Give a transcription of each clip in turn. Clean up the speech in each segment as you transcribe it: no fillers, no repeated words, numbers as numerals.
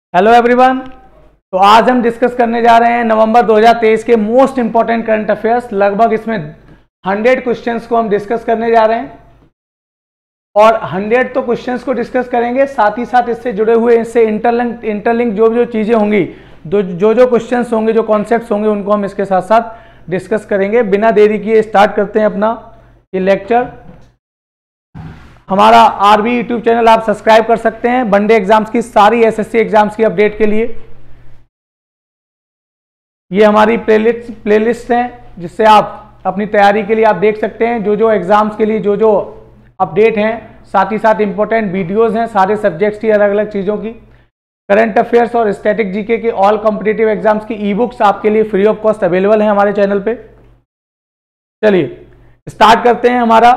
Hello everyone. तो आज हम डिस्कस करने जा रहे हैं नवंबर 2023 के मोस्ट इंपॉर्टेंट करंट अफेयर्स। लगभग इसमें 100 क्वेश्चंस को हम डिस्कस करने जा रहे हैं और 100 तो क्वेश्चंस को डिस्कस करेंगे, साथ ही साथ इससे जुड़े हुए, इससे इंटरलिंक जो चीजें होंगी, जो क्वेश्चंस होंगे, जो कॉन्सेप्ट्स होंगे, उनको हम इसके साथ साथ डिस्कस करेंगे। बिना देरी किए स्टार्ट करते हैं अपना ये लेक्चर। हमारा आरबी यूट्यूब चैनल आप सब्सक्राइब कर सकते हैं वनडे एग्जाम्स की, सारी एसएससी एग्जाम्स की अपडेट के लिए। ये हमारी प्लेलिस्ट है जिससे आप अपनी तैयारी के लिए आप देख सकते हैं जो एग्जाम्स के लिए जो अपडेट हैं, साथ ही साथ इंपॉर्टेंट वीडियोस हैं सारे सब्जेक्ट्स की, अलग अलग चीज़ों की, करंट अफेयर्स और स्टैटिक जीके के ऑल कॉम्पिटिटिव एग्जाम्स की ई बुक्स आपके लिए फ्री ऑफ कॉस्ट अवेलेबल है हमारे चैनल पे। चलिए स्टार्ट करते हैं। हमारा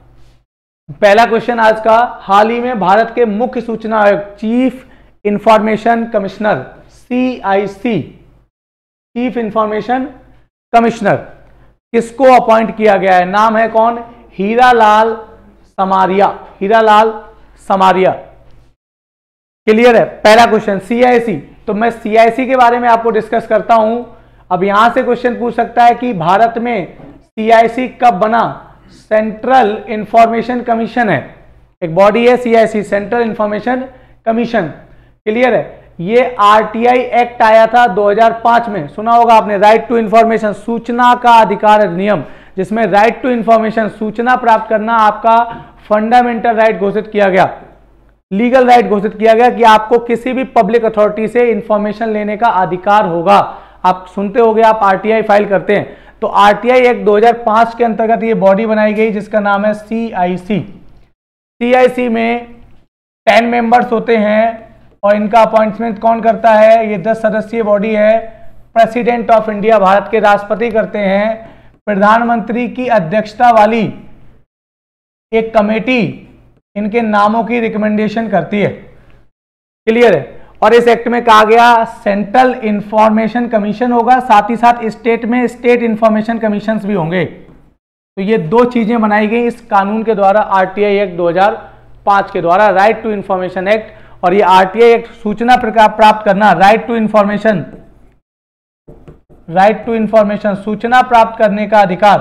पहला क्वेश्चन आज का, हाल ही में भारत के मुख्य सूचना आयोग chief information commissioner CIC, chief information commissioner किसको अपॉइंट किया गया है? नाम है कौन? हीरालाल समारिया। हीरालाल समारिया। क्लियर है? पहला क्वेश्चन CIC। तो मैं CIC के बारे में आपको डिस्कस करता हूं। अब यहां से क्वेश्चन पूछ सकता है कि भारत में CIC कब बना? सेंट्रल इंफॉर्मेशन कमीशन है, एक बॉडी है CIC, central information commission. Clear है? ये RTI एक्ट आया था 2005 में, सुना होगा आपने, राइट टू इंफॉर्मेशन, सूचना का अधिकार अधिनियम, जिसमें राइट टू इंफॉर्मेशन, सूचना प्राप्त करना आपका फंडामेंटल राइट घोषित किया गया, लीगल राइट घोषित किया गया कि आपको किसी भी पब्लिक अथॉरिटी से इंफॉर्मेशन लेने का अधिकार होगा। आप सुनते होंगे, आप RTI फाइल करते हैं, तो RTI एक्ट 2005 के अंतर्गत ये बॉडी बनाई गई जिसका नाम है CIC। CIC में 10 मेंबर्स होते हैं और इनका अपॉइंटमेंट कौन करता है? ये 10 सदस्यीय बॉडी है। प्रेसिडेंट ऑफ इंडिया, भारत के राष्ट्रपति करते हैं। प्रधानमंत्री की अध्यक्षता वाली एक कमेटी इनके नामों की रिकमेंडेशन करती है। क्लियर है? और इस एक्ट में कहा गया सेंट्रल इंफॉर्मेशन कमीशन होगा, साथ ही साथ स्टेट में स्टेट इंफॉर्मेशन कमीशंस भी होंगे। तो ये दो चीजें बनाई गई इस कानून के द्वारा, RTI एक्ट 2005 के द्वारा, राइट टू इंफॉर्मेशन एक्ट। और ये RTI एक्ट सूचना प्राप्त करना, राइट टू इंफॉर्मेशन, सूचना प्राप्त करने का अधिकार,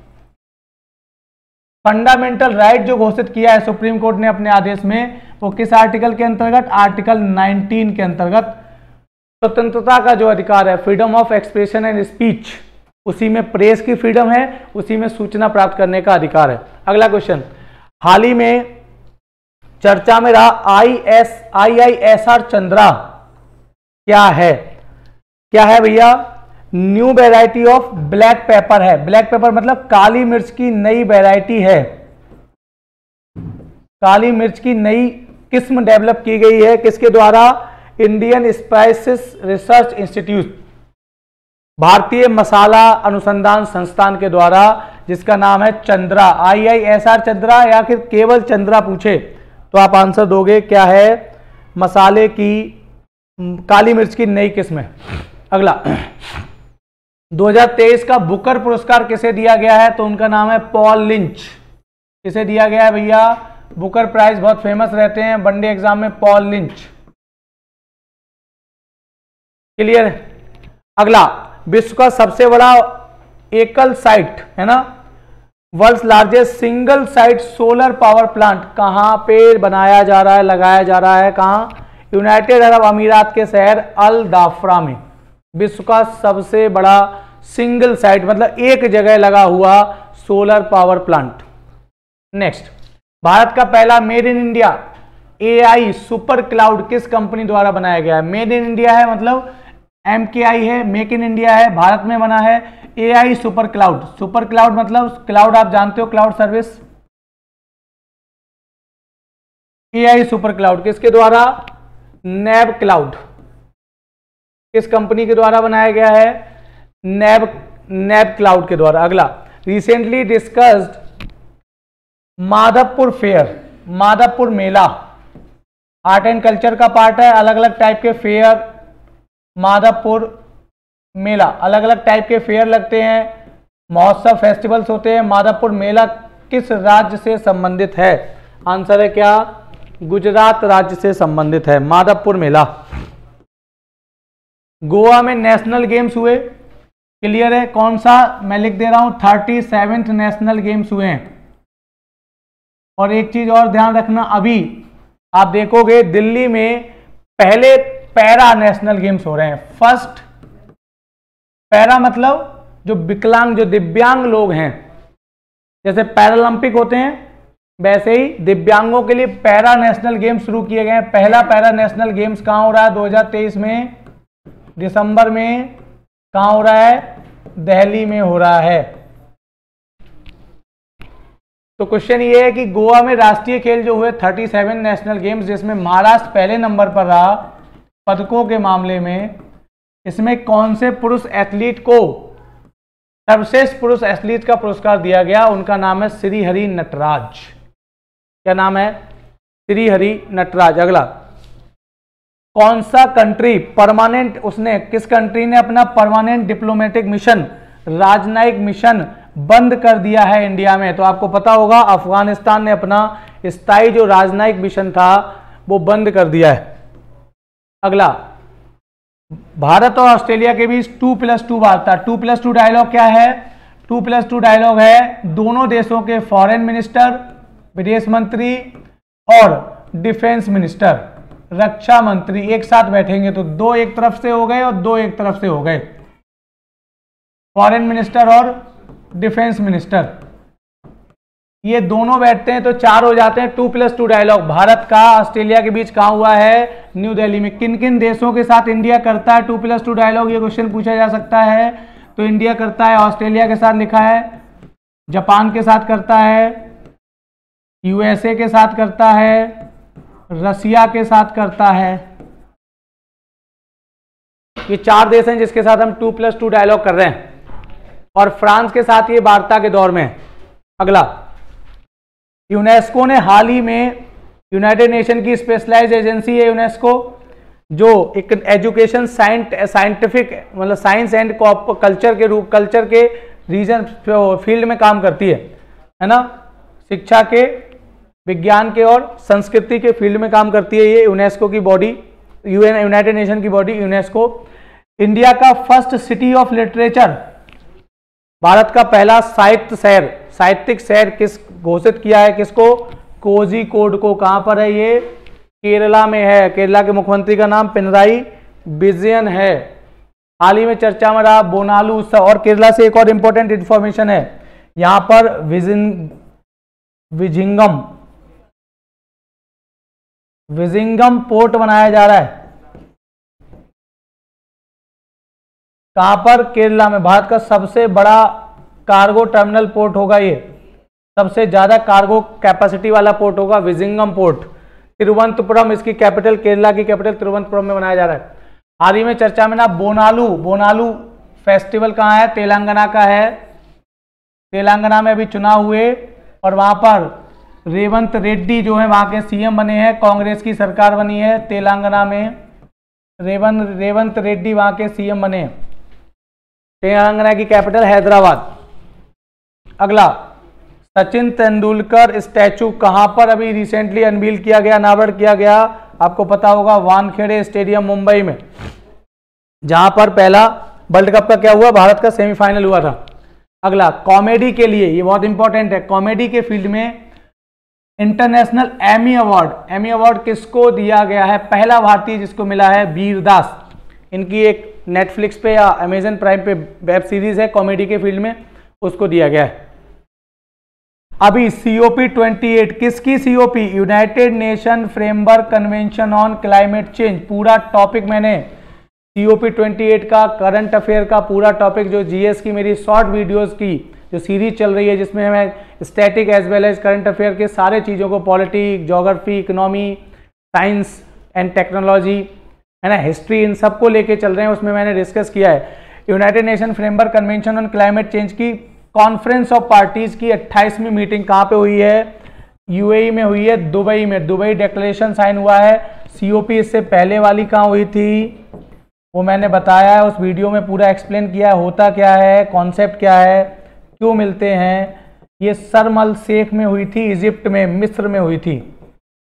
फंडामेंटल राइट जो घोषित किया है सुप्रीम कोर्ट ने अपने आदेश में, वो किस आर्टिकल के अंतर्गत? आर्टिकल 19 के अंतर्गत। स्वतंत्रता का जो अधिकार है, freedom of expression and speech, उसी में प्रेस की फ्रीडम है, उसी में सूचना प्राप्त करने का अधिकार है। अगला क्वेश्चन, हाल ही में चर्चा में रहा IISR चंद्रा क्या है? क्या है भैया? New variety of black pepper है। ब्लैक पेपर मतलब काली मिर्च की नई वेराइटी है, काली मिर्च की नई किस्म डेवलप की गई है। किसके द्वारा? इंडियन स्पाइसेस रिसर्च इंस्टीट्यूट, भारतीय मसाला अनुसंधान संस्थान के द्वारा, जिसका नाम है चंद्रा, IISR चंद्रा, या फिर केवल चंद्रा पूछे तो आप आंसर दोगे क्या है? मसाले की काली मिर्च की नई किस्म है। अगला, 2023 का बुकर पुरस्कार किसे दिया गया है? तो उनका नाम है पॉल लिंच। किसे दिया गया है भैया? बुकर प्राइज बहुत फेमस रहते हैं वनडे एग्जाम में, पॉल लिंच। क्लियर? अगला, विश्व का सबसे बड़ा एकल साइट है ना, world's largest single site solar power plant कहां पे बनाया जा रहा है, लगाया जा रहा है? कहां? यूनाइटेड अरब अमीरात के शहर अल दाफरा में। विश्व का सबसे बड़ा सिंगल साइट मतलब एक जगह लगा हुआ solar power plant. Next, Bharat का पहला made in India AI super cloud किस कंपनी द्वारा बनाया गया है? मेड इन इंडिया है मतलब MKI है, मेक इन इंडिया है, भारत में बना है। AI super cloud, super cloud मतलब क्लाउड, आप जानते हो, cloud service. AI super cloud किसके द्वारा? नैब क्लाउड। किस कंपनी के द्वारा बनाया गया है? नैब क्लाउड के द्वारा। अगला, recently discussed Madhavpur fair, Madhavpur Mela art and culture का पार्ट है। अलग अलग टाइप के फेयर, माधवपुर मेला, अलग अलग टाइप के फेयर लगते हैं, महोत्सव, फेस्टिवल्स होते हैं। माधवपुर मेला किस राज्य से संबंधित है? आंसर है क्या? गुजरात राज्य से संबंधित है माधवपुर मेला। गोवा में नेशनल गेम्स हुए, क्लियर है? कौन सा, मैं लिख दे रहा हूं 37th नेशनल गेम्स हुए हैं। और एक चीज और ध्यान रखना, अभी आप देखोगे दिल्ली में पहले पैरा नेशनल गेम्स हो रहे हैं। फर्स्ट पैरा मतलब जो विकलांग, जो दिव्यांग लोग हैं, जैसे पैरालंपिक होते हैं वैसे ही दिव्यांगों के लिए पैरा नेशनल गेम्स शुरू किए गए हैं। पहला पैरा नेशनल गेम्स कहां हो रहा है? 2023 में दिसंबर में। कहां हो रहा है? दिल्ली में हो रहा है। तो क्वेश्चन ये है कि गोवा में राष्ट्रीय खेल जो हुए 37 नेशनल गेम्स, जिसमें महाराष्ट्र पहले नंबर पर रहा पदकों के मामले में, इसमें कौन से पुरुष एथलीट को सर्वश्रेष्ठ पुरुष एथलीट का पुरस्कार दिया गया? उनका नाम है श्री हरि नटराज। क्या नाम है? श्री हरि नटराज। अगला, कौन सा कंट्री परमानेंट, उसने किस कंट्री ने अपना परमानेंट डिप्लोमेटिक मिशन, राजनयिक मिशन बंद कर दिया है इंडिया में? तो आपको पता होगा अफगानिस्तान ने अपना स्थायी जो राजनयिक मिशन था वो बंद कर दिया है। अगला, भारत और ऑस्ट्रेलिया के बीच 2+2 वार्ता। 2+2 डायलॉग क्या है? 2+2 डायलॉग है दोनों देशों के फॉरेन मिनिस्टर, विदेश मंत्री और डिफेंस मिनिस्टर, रक्षा मंत्री एक साथ बैठेंगे। तो 2 एक तरफ से हो गए और 2 एक तरफ से हो गए, फॉरेन मिनिस्टर और डिफेंस मिनिस्टर, ये दोनों बैठते हैं तो 4 हो जाते हैं। 2+2 डायलॉग भारत का ऑस्ट्रेलिया के बीच कहां हुआ है? न्यू दिल्ली में। किन किन देशों के साथ इंडिया करता है 2+2 डायलॉग? ये क्वेश्चन पूछा जा सकता है। तो इंडिया करता है ऑस्ट्रेलिया के साथ, लिखा है, जापान के साथ करता है, यूएसए के साथ करता है, रसिया के साथ करता है। ये 4 देश हैं जिसके साथ हम 2+2 डायलॉग कर रहे हैं, और फ्रांस के साथ ये वार्ता के दौर में है। अगला, यूनेस्को ने हाल ही में, यूनाइटेड नेशन की स्पेशलाइज्ड एजेंसी है यूनेस्को, जो एक एजुकेशन साइंटिफिक मतलब साइंस एंड कल्चर के रूप, कल्चर के रीजन फील्ड में काम करती है ना, शिक्षा के, विज्ञान के और संस्कृति के फील्ड में काम करती है ये यूनेस्को की बॉडी, यूनाइटेड नेशन की बॉडी यूनेस्को। इंडिया का first city of literature, Bharat का पहला साहित्य शहर, साहित्यिक शहर किस घोषित किया है? किसको? कोझिकोड को। कहां पर है ये? केरला में है। केरला के मुख्यमंत्री का नाम पिनराई विजयन है। हाल ही में चर्चा में रहा बोनालू उत्सव। और केरला से एक और इंपॉर्टेंट इंफॉर्मेशन है, यहां पर विजिंगम पोर्ट बनाया जा रहा है। कहां पर? केरला में। भारत का सबसे बड़ा कार्गो टर्मिनल पोर्ट होगा ये, सबसे ज्यादा कार्गो कैपेसिटी वाला पोर्ट होगा विजिंगम पोर्ट। तिरुवनंतपुरम इसकी कैपिटल, केरला की कैपिटल तिरुवनंतपुरम में बनाया जा रहा है। हाल ही में चर्चा में ना बोनालू फेस्टिवल कहाँ है? तेलंगाना का है। तेलंगाना में अभी चुनाव हुए और वहां पर रेवंत रेड्डी जो है वहां के सीएम बने हैं, कांग्रेस की सरकार बनी है तेलंगाना में, रेवंत रेड्डी वहां के सीएम बने हैं। तेलंगाना की कैपिटल हैदराबाद। अगला, सचिन तेंदुलकर स्टैचू कहां पर अभी रिसेंटली अनवील किया गया, अनावरण किया गया? आपको पता होगा वानखेड़े स्टेडियम मुंबई में, जहां पर पहला वर्ल्ड कप का क्या हुआ? भारत का सेमीफाइनल हुआ था। अगला, कॉमेडी के लिए, ये बहुत इंपॉर्टेंट है, कॉमेडी के फील्ड में इंटरनेशनल एमी अवार्ड किसको दिया गया है? पहला भारतीय जिसको मिला है वीरदास। इनकी एक नेटफ्लिक्स पे या अमेजन प्राइम पे वेब सीरीज है कॉमेडी के फील्ड में, उसको दिया गया है। अभी COP28 किसकी? COP United nation framework convention on climate change. पूरा टॉपिक मैंने COP28 का, करंट अफेयर का पूरा टॉपिक, जो GS की मेरी शॉर्ट वीडियोस की जो सीरीज चल रही है, जिसमें मैं static as well as current affair के सारे चीज़ों को, politics, geography, economy, science and technology, है ना, हिस्ट्री, इन सबको लेके चल रहे हैं, उसमें मैंने डिस्कस किया है। United nation framework convention on climate change की कॉन्फ्रेंस ऑफ पार्टीज की 28वीं मीटिंग कहाँ पे हुई है? UAE में हुई है, दुबई में। दुबई डिक्लेरेशन साइन हुआ है। COP इससे पहले वाली कहाँ हुई थी वो मैंने बताया है, उस वीडियो में पूरा एक्सप्लेन किया है, होता क्या है, कॉन्सेप्ट क्या है, क्यों मिलते हैं। ये शर्म अल शेख में हुई थी, इजिप्ट में, मिस्र में हुई थी।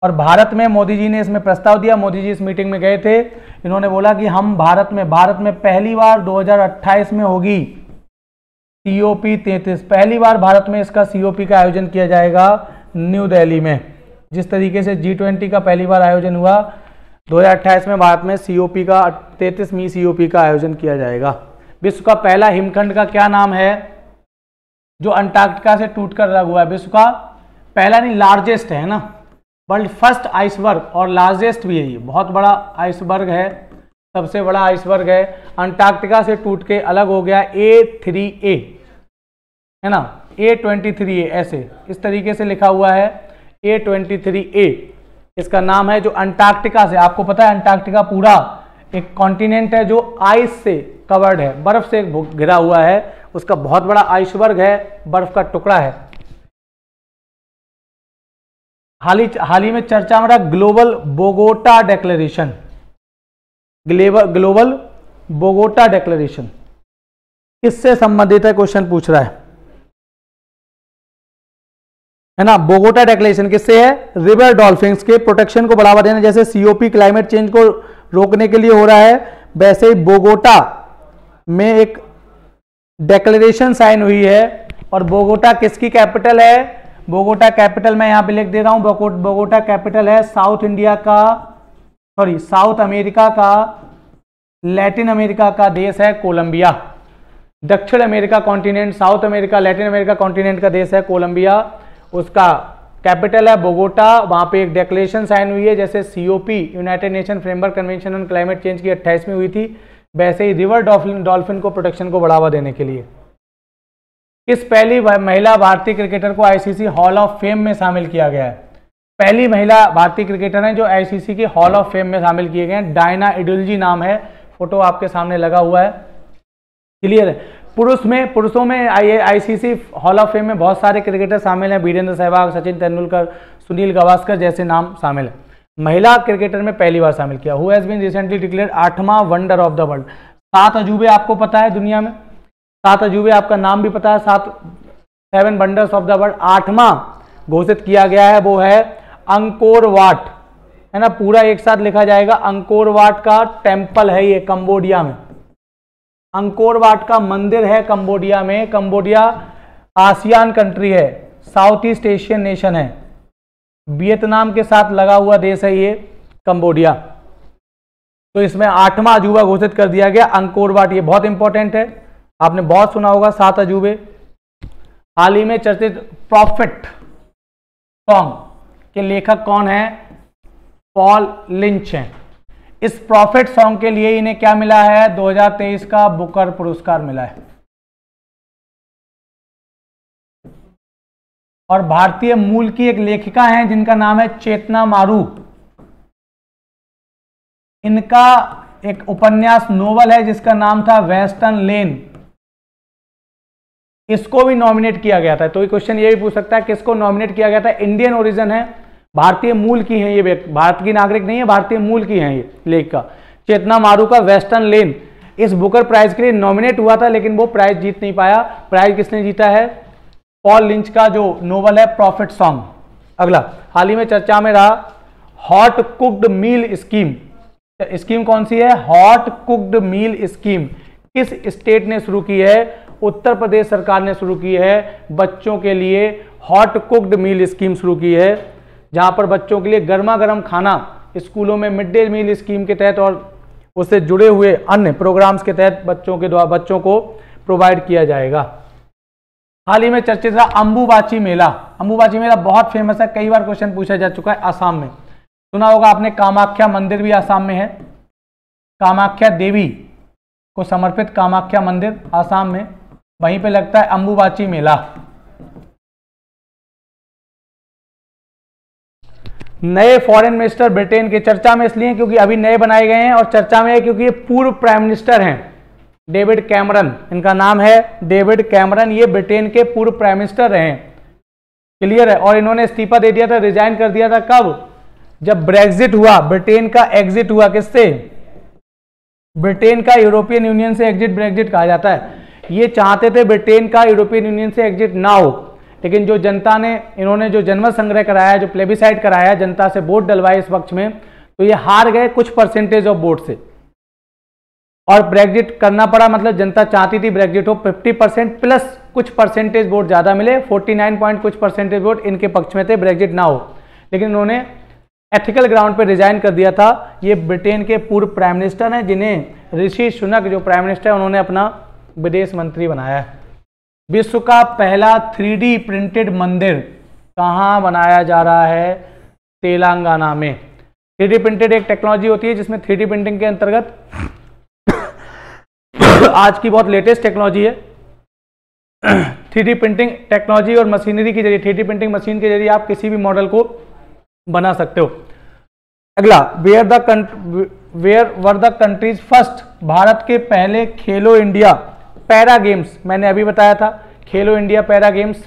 और भारत में मोदी जी ने इसमें प्रस्ताव दिया। मोदी जी इस मीटिंग में गए थे, इन्होंने बोला कि हम भारत में पहली बार 2028 में होगी COP 33, पहली बार भारत में इसका COP का आयोजन किया जाएगा न्यू दिल्ली में। जिस तरीके से G20 का पहली बार आयोजन हुआ, 2028 में भारत में COP का 33वीं COP का आयोजन किया जाएगा। विश्व का पहला हिमखंड का क्या नाम है जो अंटार्कटिका से टूटकर अलग हुआ है? विश्व का पहला नहीं, लार्जेस्ट है ना, वर्ल्ड फर्स्ट आइसबर्ग, और लार्जेस्ट भी है, ये बहुत बड़ा आइसबर्ग है, सबसे बड़ा आइसबर्ग है, अंटार्कटिका से टूट के अलग हो गया। A3A है ना, A23A, ऐसे इस तरीके से लिखा हुआ है A23A इसका नाम है, जो अंटार्कटिका से, आपको पता है अंटार्कटिका पूरा एक कॉन्टिनेंट है जो आइस से कवर्ड है, बर्फ से घिरा हुआ है, उसका बहुत बड़ा आइसबर्ग है, बर्फ का टुकड़ा है। हाल ही में चर्चा में रहा global Bogota declaration. Global Bogota declaration किससे संबंधित है, क्वेश्चन पूछ रहा है ना। बोगोटा डिक्लेरेशन किससे है? रिवर डॉल्फिन्स के प्रोटेक्शन को बढ़ावा देना, जैसे COP क्लाइमेट चेंज को रोकने के लिए हो रहा है, वैसे ही बोगोटा में एक डिक्लेरेशन साइन हुई है। और बोगोटा किसकी कैपिटल है? बोगोटा कैपिटल मैं यहां पे लिख दे रहा हूं, बोगोटा कैपिटल है साउथ अमेरिका का, लैटिन अमेरिका का देश है कोलंबिया। दक्षिण America continent, South America, Latin America continent का देश है कोलंबिया, उसका कैपिटल है बोगोटा। वहां पे एक डिक्लेरेशन साइन हुई है, जैसे COP United nation framework convention on climate change की 28वीं हुई थी, वैसे ही रिवर डॉल्फिन को प्रोटेक्शन को बढ़ावा देने के लिए। किस पहली महिला भारतीय क्रिकेटर को ICC हॉल ऑफ फेम में शामिल किया गया है? पहली महिला भारतीय क्रिकेटर हैं जो ICC के हॉल ऑफ फेम में शामिल किए गए हैं, डायना एडुल्जी नाम है, फोटो आपके सामने लगा हुआ है, क्लियर है। पुरुषों में ICC हॉल ऑफ फेम में बहुत सारे क्रिकेटर शामिल हैं, वीरेंद्र सहवाग, सचिन तेंदुलकर, सुनील गावस्कर जैसे नाम शामिल है। महिला क्रिकेटर में पहली बार शामिल किया। Who has been recently declared 8वां वंडर ऑफ द वर्ल्ड? 7 अजूबे आपको पता है दुनिया में, 7 अजूबे आपका नाम भी पता है, 7 वंडर्स ऑफ द वर्ल्ड। 8वां घोषित किया गया है, वो है अंकोर वाट, है ना, पूरा एक साथ लिखा जाएगा। अंकोर वाट का टेम्पल है ये कंबोडिया में, अंकोर वाट का मंदिर है कंबोडिया में। कंबोडिया आसियान कंट्री है, साउथ ईस्ट एशियन नेशन है, वियतनाम के साथ लगा हुआ देश है ये कंबोडिया। तो इसमें 8वां अजूबा घोषित कर दिया गया अंकोर वाट, ये बहुत इंपॉर्टेंट है, आपने बहुत सुना होगा 7 अजूबे। हाल ही में चर्चित प्रॉफिट सॉन्ग के लेखक कौन है? पॉल लिंच हैं। इस प्रॉफिट सॉन्ग के लिए इन्हें क्या मिला है? 2023 का बुकर पुरस्कार मिला है। और भारतीय मूल की एक लेखिका हैं जिनका नाम है चेतना मारू। इनका एक उपन्यास नोवेल है जिसका नाम था वेस्टर्न लेन, इसको भी नॉमिनेट किया गया था। तो ये क्वेश्चन ये भी पूछ सकता है किसको नॉमिनेट किया गया था? इंडियन ओरिजिन है, भारतीय मूल की है ये, भारत की नागरिक नहीं है, भारतीय मूल की है ये लेखिका। चेतना मारू का वेस्टर्न लेन इस बुकर प्राइज के लिए नॉमिनेट हुआ था, लेकिन वो प्राइज जीत नहीं पाया। प्राइज किसने जीता है? पॉल लिंच का जो नोवेल है प्रॉफिट सॉन्ग। अगला, हाल ही में चर्चा में रहा hot cooked meal scheme. Scheme कौन सी है? Hot cooked meal scheme. किस स्टेट ने शुरू की है? उत्तर प्रदेश सरकार ने शुरू की है। बच्चों के लिए हॉट कुक्ड मील स्कीम शुरू की है, जहां पर बच्चों के लिए गर्मा गर्म खाना स्कूलों में मिड डे मील स्कीम के तहत और उससे जुड़े हुए अन्य प्रोग्राम्स के तहत बच्चों को प्रोवाइड किया जाएगा। हाल ही में चर्चित रहा अंबुबाची मेला। अंबुबाची मेला बहुत फेमस है, कई बार क्वेश्चन पूछा जा चुका है। आसाम में सुना होगा आपने, कामाख्या मंदिर भी आसाम में है, कामाख्या देवी को समर्पित कामाख्या मंदिर आसाम में, वहीं पे लगता है अंबुबाची मेला। नए फॉरेन मिनिस्टर ब्रिटेन के चर्चा में इसलिए क्योंकि अभी नए बनाए गए हैं, और चर्चा में है क्योंकि ये पूर्व प्राइम मिनिस्टर हैं, डेविड कैमरन इनका नाम है, डेविड कैमरन। ये ब्रिटेन के पूर्व प्राइम मिनिस्टर रहे हैं, क्लियर है। और इन्होंने इस्तीफा दे दिया था, रिजाइन कर दिया था कब? जब ब्रेग्जिट हुआ, ब्रिटेन का एग्जिट हुआ। किससे? ब्रिटेन का यूरोपियन यूनियन से एग्जिट ब्रेग्जिट कहा जाता है। ये चाहते थे ब्रिटेन का यूरोपियन यूनियन से एग्जिट ना हो, लेकिन जो जनता ने, इन्होंने जो जनमत संग्रह कराया, जो प्लेबिसाइड कराया, जनता से वोट डलवाए इस पक्ष में, तो ये हार गए कुछ परसेंटेज ऑफ वोट से और ब्रेग्जिट करना पड़ा। मतलब जनता चाहती थी ब्रेग्जिट हो, 50% प्लस कुछ परसेंटेज वोट ज्यादा मिले, 49 पॉइंट कुछ परसेंटेज वोट इनके पक्ष में थे, ब्रेग्जिट ना हो। लेकिन इन्होंने एथिकल ग्राउंड पर रिजाइन कर दिया था। ये ब्रिटेन के पूर्व प्राइम मिनिस्टर हैं, जिन्हें ऋषि सुनक जो प्राइम मिनिस्टर है उन्होंने अपना विदेश मंत्री बनाया है। विश्व का पहला 3D प्रिंटेड मंदिर कहाँ बनाया जा रहा है? तेलंगाना में। 3D प्रिंटेड एक टेक्नोलॉजी होती है जिसमें 3D प्रिंटिंग के अंतर्गत आज की बहुत लेटेस्ट टेक्नोलॉजी है 3D प्रिंटिंग टेक्नोलॉजी और मशीनरी के जरिए, 3D प्रिंटिंग मशीन के जरिए आप किसी भी मॉडल को बना सकते हो। अगला, where were the countries first, Bharat के पहले खेलो इंडिया पैरा गेम्स, मैंने अभी बताया था खेलो इंडिया पैरा गेम्स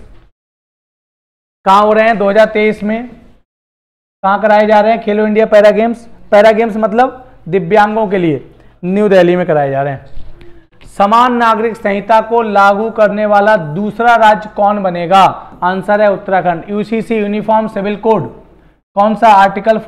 कहाँ हो रहे हैं? 2023 में कहाँ कराए जा रहे हैं Khelo India para games? Para games मतलब दिव्यांगों के लिए न्यू दिल्ली में कराए जा रहे हैं। समान नागरिक संहिता को लागू करने वाला दूसरा राज्य कौन बनेगा? आंसर है Uttarakhand. UCC uniform civil code कौन सा? आर्टिकल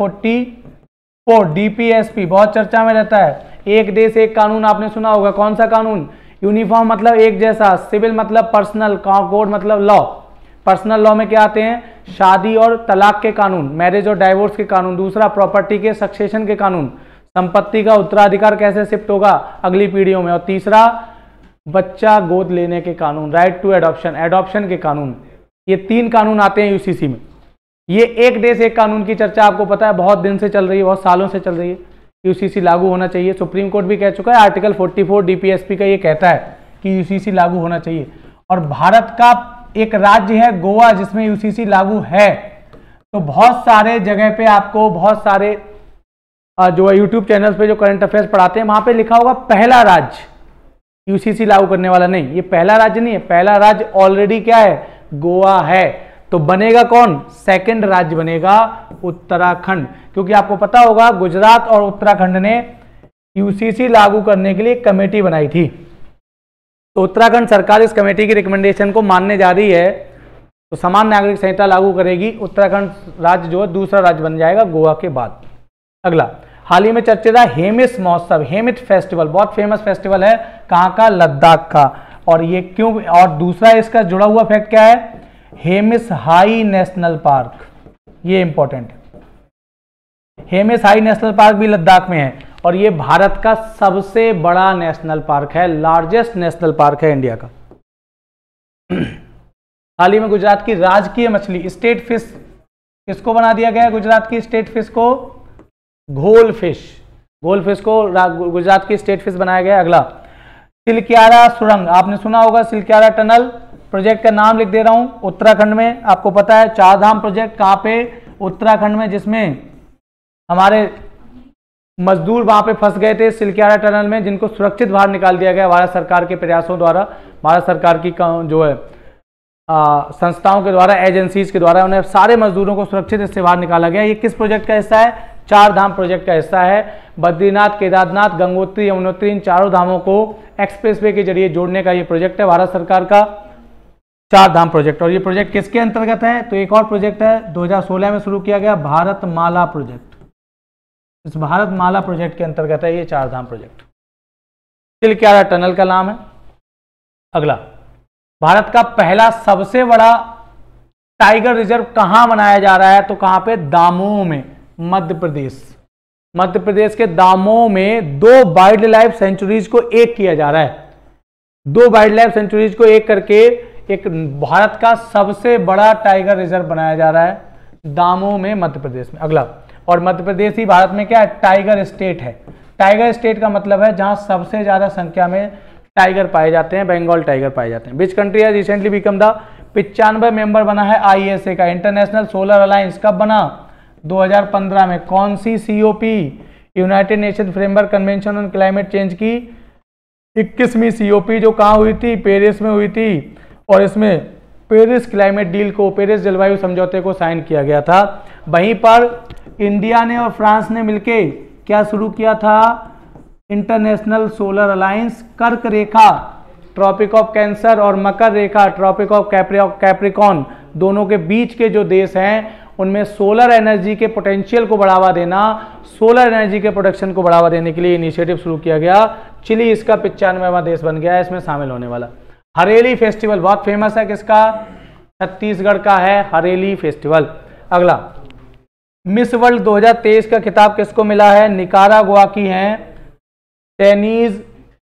44 डीपीएसपी बहुत चर्चा में रहता है। एक देश एक कानून आपने सुना होगा, कौन सा कानून? यूनिफॉर्म मतलब एक जैसा, सिविल मतलब पर्सनल, कोड मतलब लॉ। पर्सनल लॉ में क्या आते हैं? शादी और तलाक के कानून, मैरिज और डाइवोर्स के कानून। दूसरा प्रॉपर्टी के सक्सेशन के कानून, संपत्ति का उत्तराधिकार कैसे शिफ्ट होगा अगली पीढ़ियों में। और तीसरा बच्चा गोद लेने के कानून, राइट टू एडॉप्शन, एडॉप्शन के कानून। ये 3 कानून आते हैं यूसीसी में। ये एक देश एक कानून की चर्चा आपको पता है बहुत दिन से चल रही है, बहुत सालों से चल रही है। यूसीसी लागू होना चाहिए, सुप्रीम कोर्ट भी कह चुका है, आर्टिकल 44 डीपीएसपी का ये कहता है कि यूसीसी लागू होना चाहिए। और भारत का एक राज्य है गोवा जिसमें यूसीसी लागू है। तो बहुत सारे जगह पे आपको, बहुत सारे जो यूट्यूब चैनल्स पे जो करंट अफेयर्स पढ़ाते हैं वहां पे लिखा होगा पहला राज्य यूसीसी लागू करने वाला। नहीं, ये पहला राज्य नहीं है, पहला राज्य ऑलरेडी क्या है? गोवा है। तो बनेगा कौन? सेकंड राज्य बनेगा उत्तराखंड, क्योंकि आपको पता होगा गुजरात और उत्तराखंड ने यूसीसी लागू करने के लिए कमेटी बनाई थी। तो उत्तराखंड सरकार इस कमेटी की रिकमेंडेशन को मानने जा रही है, तो समान नागरिक संहिता लागू करेगी। उत्तराखंड राज्य जो है दूसरा राज्य बन जाएगा गोवा के बाद। अगला, हाल ही में चर्चित हेमिस महोत्सव, हेमिट फेस्टिवल बहुत फेमस फेस्टिवल है, कहाँ का? लद्दाख का। और ये क्यों? और दूसरा इसका जुड़ा हुआ फैक्ट क्या है? हेमिस हाई नेशनल पार्क, ये इंपॉर्टेंट है। हेमिस हाई नेशनल पार्क भी लद्दाख में है और ये भारत का सबसे बड़ा नेशनल पार्क है, लार्जेस्ट नेशनल पार्क है इंडिया का। हाल ही में गुजरात की राजकीय मछली, स्टेट फिश, किसको बना दिया गया है? गुजरात की स्टेट फिश को घोल फिश, घोल फिश को गुजरात की स्टेट फिश बनाया गया। अगला, सिलक्यारा सुरंग, आपने सुना होगा सिलक्यारा टनल, प्रोजेक्ट का नाम लिख दे रहा हूं, उत्तराखंड में। आपको पता है चारधाम प्रोजेक्ट कहाँ पे? उत्तराखंड में, जिसमें हमारे मजदूर वहां पे फंस गए थे सिलक्यारा टनल में, जिनको सुरक्षित बाहर निकाल दिया गया भारत सरकार के प्रयासों द्वारा, भारत सरकार की जो है संस्थाओं के द्वारा, एजेंसीज के द्वारा उन्हें सारे मजदूरों को सुरक्षित इससे बाहर निकाला गया। ये किस प्रोजेक्ट का हिस्सा है? चारधाम प्रोजेक्ट का हिस्सा है। बद्रीनाथ, केदारनाथ, गंगोत्री, यमुनोत्री, इन चारों धामों को एक्सप्रेसवे के जरिए जोड़ने का ये प्रोजेक्ट है भारत सरकार का, चारधाम प्रोजेक्ट। और ये प्रोजेक्ट किसके अंतर्गत है? तो एक और प्रोजेक्ट है 2016 में शुरू किया गया, भारत माला प्रोजेक्ट। इस भारत माला प्रोजेक्ट के अंतर्गत है ये चारधाम प्रोजेक्ट। सिलक्यारा टनल का नाम है। अगला, भारत का पहला सबसे बड़ा टाइगर रिजर्व कहां बनाया जा रहा है? तो कहां पे? दामोह में, मध्य प्रदेश। मध्य प्रदेश के दामोह में 2 वाइल्ड लाइफ सेंचुरीज को एक किया जा रहा है। 2 वाइल्ड लाइफ सेंचुरीज को एक करके एक भारत का सबसे बड़ा टाइगर रिजर्व बनाया जा रहा है दामोह में, मध्य प्रदेश में। अगला, और मध्य प्रदेश ही भारत में क्या है? टाइगर स्टेट है। टाइगर स्टेट का मतलब है जहां सबसे ज्यादा संख्या में टाइगर पाए जाते हैं, बंगाल टाइगर पाए जाते हैं। Which country has recently become the 95 member बना है ISA का, इंटरनेशनल सोलर अलायंस। कब बना? 2015 में। कौन सी COP? United nation framework convention on climate change की 21वीं COP जो कहाँ हुई थी? पेरिस में हुई थी। और इसमें पेरिस क्लाइमेट डील को, पेरिस जलवायु समझौते को साइन किया गया था। वहीं पर इंडिया ने और फ्रांस ने मिलके क्या शुरू किया था? International solar alliance. कर्क रेखा ट्रॉपिक ऑफ कैंसर और मकर रेखा ट्रॉपिक ऑफ कैप्रिकॉन दोनों के बीच के जो देश हैं उनमें सोलर एनर्जी के पोटेंशियल को बढ़ावा देना, सोलर एनर्जी के प्रोडक्शन को बढ़ावा देने के लिए इनिशिएटिव शुरू किया गया। चिली इसका 95वां देश बन गया है इसमें शामिल होने वाला। हरेली फेस्टिवल बहुत फेमस है, किसका? छत्तीसगढ़ का है हरेली फेस्टिवल। अगला, मिस वर्ल्ड 2023 का खिताब किसको मिला है? निकारागुआ की हैं टेनीज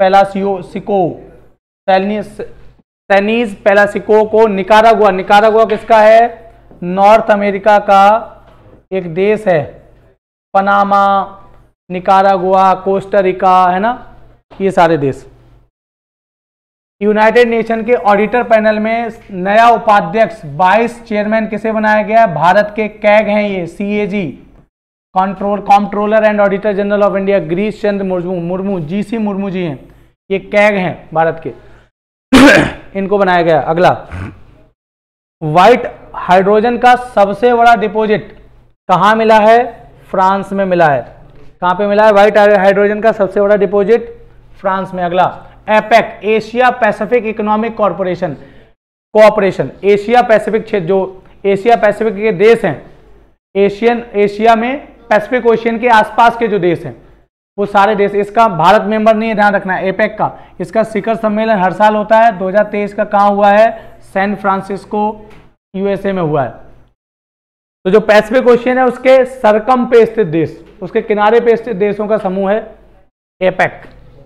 पेलासिको को। निकारागुआ किसका है? नॉर्थ अमेरिका का एक देश है, पनामा, निकारागुआ, कोस्टारिका, है ना, ये सारे देश। यूनाइटेड नेशन के ऑडिटर पैनल में नया उपाध्यक्ष वाइस चेयरमैन किसे बनाया गया है? भारत के कैग हैं ये, CAG, controller and auditor general of India, Girish Chandra Murmu, GC Murmu ji हैं, ये कैग हैं भारत के इनको बनाया गया। अगला, व्हाइट हाइड्रोजन का सबसे बड़ा डिपॉजिट कहां मिला है? फ्रांस में मिला है। कहां पे मिला है व्हाइट हाइड्रोजन का सबसे बड़ा डिपॉजिट? फ्रांस में। अगला, APEC, Asia Pacific economic cooperation, Asia Pacific क्षेत्र, जो एशिया पैसिफिक के देश हैं, एशिया में पैसिफिक ओशियन के आसपास के जो देश हैं वो सारे देश, इसका भारत मेंबर नहीं है, ध्यान रखना है। एपेक का इसका शिखर सम्मेलन हर साल होता है। 2023 का कहां हुआ है? सैन फ्रांसिस्को, USA में हुआ है। तो जो पैसिफिक ओशियन है उसके सरकम पे स्थित देश, उसके किनारे पे स्थित देशों का समूह है एपेक।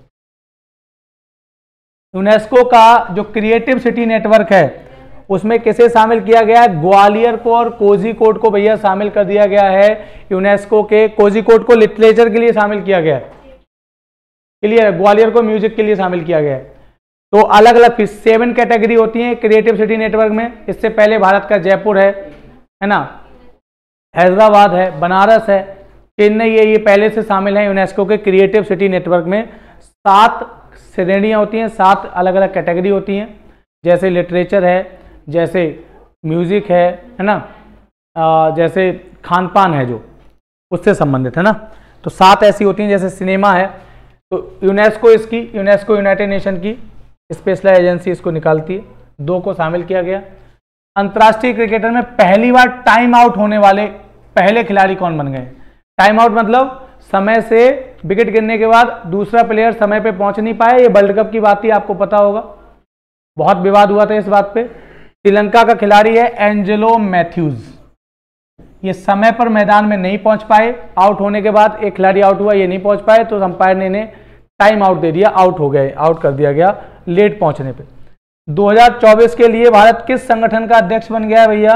यूनेस्को का जो क्रिएटिव सिटी नेटवर्क है उसमें किसे शामिल किया गया है? ग्वालियर को और कोझिकोड को भैया शामिल कर दिया गया है यूनेस्को के। कोझिकोड को लिटरेचर के लिए शामिल किया गया है, क्लियर है। ग्वालियर को म्यूजिक के लिए शामिल किया गया है। तो अलग अलग 7 कैटेगरी होती हैं क्रिएटिव सिटी नेटवर्क में। इससे पहले भारत का जयपुर है ना, हैदराबाद है, बनारस है, चेन्नई है, ये पहले से शामिल है यूनेस्को के क्रिएटिव सिटी नेटवर्क में। 7 श्रेणियां होती हैं, 7 अलग अलग कैटेगरी होती हैं, जैसे लिटरेचर है, जैसे म्यूजिक है ना, जैसे खान पान है जो उससे संबंधित है ना। तो 7 ऐसी होती हैं, जैसे सिनेमा है। तो यूनेस्को यूनाइटेड नेशन की स्पेशल एजेंसी इसको निकालती है। 2 को शामिल किया गया। अंतर्राष्ट्रीय क्रिकेटर में पहली बार टाइम आउट होने वाले पहले खिलाड़ी कौन बन गए? टाइम आउट मतलब समय से विकेट गिरने के बाद दूसरा प्लेयर समय पे पहुंच नहीं पाया। ये वर्ल्ड कप की बात थी, आपको पता होगा, बहुत विवाद हुआ था इस बात पे। श्रीलंका का खिलाड़ी है एंजेलो मैथ्यूज। ये समय पर मैदान में नहीं पहुंच पाए, आउट होने के बाद एक खिलाड़ी आउट हुआ, ये नहीं पहुंच पाए तो अंपायर ने इन्हें टाइम आउट दे दिया, आउट हो गए, आउट कर दिया गया लेट पहुंचने पे। 2024 के लिए भारत किस संगठन का अध्यक्ष बन गया है भैया?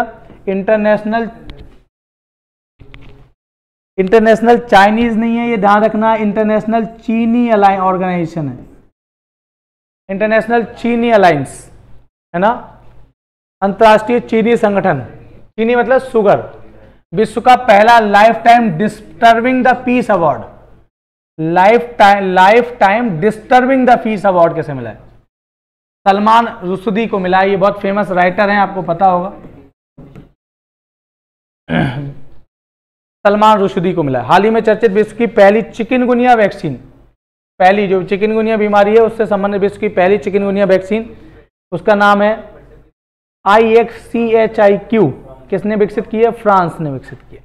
इंटरनेशनल चाइनीज नहीं है, ये ध्यान रखना, इंटरनेशनल चीनी ऑर्गेनाइजेशन है, इंटरनेशनल चीनी अलायंस है ना, अंतर्राष्ट्रीय चीनी संगठन। चीनी मतलब शुगर। विश्व का पहला life time disturbing the peace award, life time disturbing the peace award कैसे मिला है? सलमान रुश्दी को मिला है। ये बहुत फेमस राइटर हैं, आपको पता होगा। सलमान रुश्दी को मिला है। हाल ही में चर्चित विश्व की पहली चिकनगुनिया वैक्सीन, पहली जो चिकनगुनिया बीमारी है उससे संबंधित विश्व की पहली चिकनगुनिया वैक्सीन, उसका नाम है IXCHIQ। किसने विकसित की है? फ्रांस ने विकसित किया।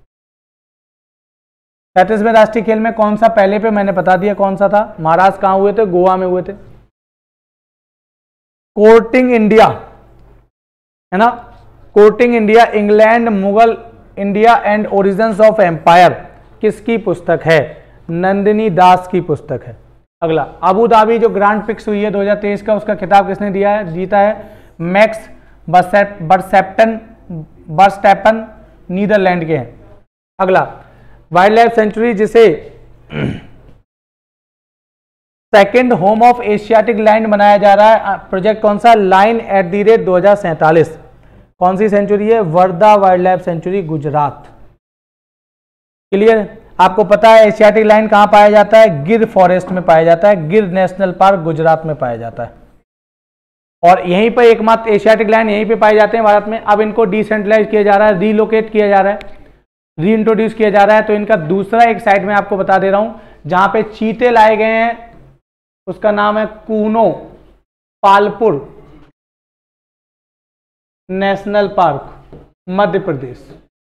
37वें राष्ट्रीय खेल में कौन सा, पहले पे मैंने बता दिया कौन सा था। महाराष्ट्र कहां हुए थे? गोवा में हुए थे। कोर्टिंग इंडिया है ना, courting India, England, Mughal India and origins of empire किसकी पुस्तक है? नंदिनी दास की पुस्तक है। अगला, अबू धाबी जो ग्रांड प्रिक्स हुई है 2023 का, उसका खिताब किसने दिया है, जीता है? मैक्स बर्स्टैपन नीदरलैंड के हैं। अगला, वाइल्ड लाइफ सेंचुरी जिसे second home of Asiatic lion बनाया जा रहा है, प्रोजेक्ट कौन सा? लाइन @ 2047। कौन सी सेंचुरी है? Wardha wild life sanctuary, Gujarat. Clear? आपको पता है एशियाटिक लाइन कहां पाया जाता है? गिर फॉरेस्ट में पाया जाता है, गिर नेशनल पार्क गुजरात में पाया जाता है। और यहीं पर एकमात्र एशियाटिक लाइन यहीं पे पाए जाते हैं भारत में। अब इनको डिसेंट्रलाइज किया जा रहा है, रीलोकेट किया जा रहा है, री इंट्रोड्यूस किया जा रहा है। तो इनका दूसरा एक साइट में आपको बता दे रहा हूं जहां पे चीते लाए गए हैं, उसका नाम है कूनो पालपुर नेशनल पार्क। मध्य प्रदेश।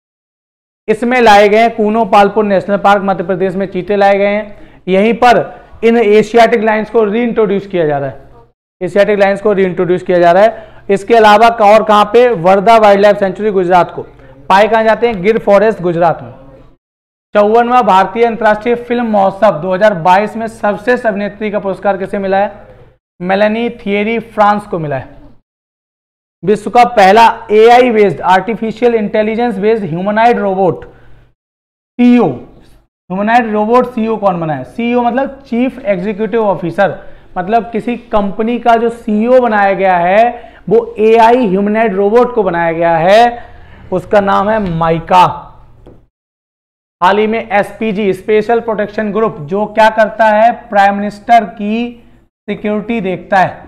इसमें लाए गए हैं कूनो पालपुर नेशनल पार्क, मध्य प्रदेश में चीते लाए गए हैं। यहीं पर इन एशियाटिक लाइन्स को रीइंट्रोड्यूस किया जा रहा है, एशियाटिक लाइन्स को रीइंट्रोड्यूस किया जा रहा है। इसके अलावा और कहां पे, Wardha wild life sanctuary Gujarat को। पाए कहां जाते हैं, गिर फॉरेस्ट गुजरात में। 54वां भारतीय अंतर्राष्ट्रीय फिल्म महोत्सव 2022 में सर्वश्रेष्ठ अभिनेत्री का पुरस्कार किसे मिला है, मेलानी थियरी फ्रांस को मिला है। विश्व का पहला AI based artificial intelligence based humanoid robot CEO, humanoid robot CEO कौन बना है, सीईओ मतलब चीफ एग्जीक्यूटिव ऑफिसर, मतलब किसी कंपनी का जो सीईओ बनाया गया है वो एआई ह्यूमनाइड रोबोट को बनाया गया है, उसका नाम है माइका। हाल ही में एसपीजी स्पेशल प्रोटेक्शन ग्रुप जो क्या करता है, प्राइम मिनिस्टर की सिक्योरिटी देखता है,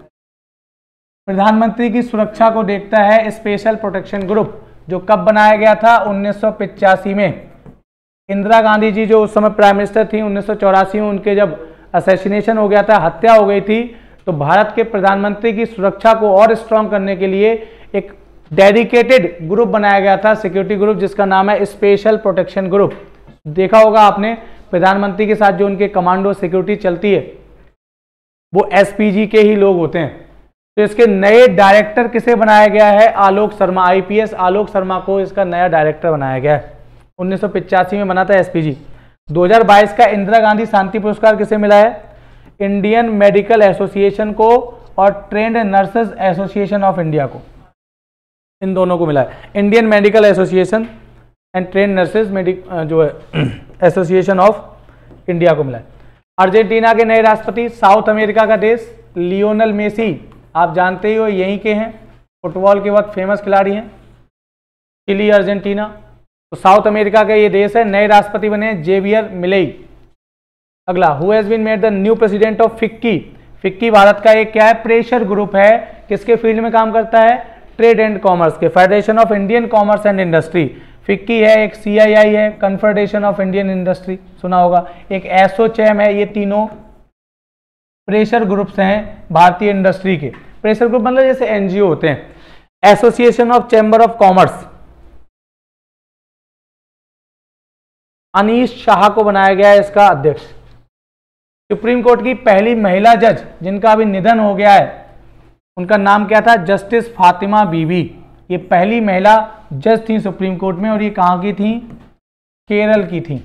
प्रधानमंत्री की सुरक्षा को देखता है। स्पेशल प्रोटेक्शन ग्रुप जो कब बनाया गया था, 1985 में। इंदिरा गांधी जी जो उस समय प्राइम मिनिस्टर थी, 1984 में उनके जब असैसिनेशन हो गया था, हत्या हो गई थी, तो भारत के प्रधानमंत्री की सुरक्षा को और स्ट्रांग करने के लिए एक डेडिकेटेड ग्रुप बनाया गया था, सिक्योरिटी ग्रुप, जिसका नाम है स्पेशल प्रोटेक्शन ग्रुप। देखा होगा आपने, प्रधानमंत्री के साथ जो उनके कमांडो सिक्योरिटी चलती है वो एसपीजी के ही लोग होते हैं। तो इसके नए डायरेक्टर किसे बनाया गया है, आलोक शर्मा, आईपीएस आलोक शर्मा को इसका नया डायरेक्टर बनाया गया है। 1985 में बना था एसपीजी। 2022 का इंदिरा गांधी शांति पुरस्कार किसे मिला है, इंडियन मेडिकल एसोसिएशन को और trained nurses association of India को, इन दोनों को मिला है। Indian medical association and trained nurses जो है एसोसिएशन ऑफ इंडिया को मिला है। अर्जेंटीना के नए राष्ट्रपति, साउथ अमेरिका का देश, लियोनेल मेसी, आप जानते ही हो यहीं के हैं, फुटबॉल के बहुत फेमस खिलाड़ी हैं। चिली, अर्जेंटीना, तो साउथ अमेरिका का ये देश है। नए राष्ट्रपति बने जेवियर मिलेई। अगला, who has been made the new president of FICCI. FICCI भारत का एक क्या है, प्रेशर ग्रुप है, किसके फील्ड में काम करता है, ट्रेड एंड कॉमर्स के, federation of Indian commerce and industry. FICCI है, एक सीआईआई है, कन्फेडरेशन ऑफ इंडियन इंडस्ट्री सुना होगा, एक एसोचैम है। ये तीनों प्रेशर ग्रुप्स हैं भारतीय इंडस्ट्री के। प्रेशर ग्रुप मतलब जैसे एनजीओ होते हैं। Association of chamber of commerce, Anish Shah को बनाया गया है इसका अध्यक्ष। सुप्रीम कोर्ट की पहली महिला जज जिनका अभी निधन हो गया है, उनका नाम क्या था, जस्टिस फातिमा बीबी। ये पहली महिला जज थी सुप्रीम कोर्ट में, और ये कहां की थी, केरल की थी।